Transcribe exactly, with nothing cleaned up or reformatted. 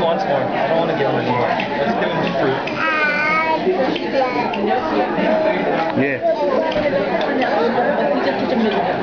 wants more. I don't want to give him any more. Let's give him fruit. Yeah.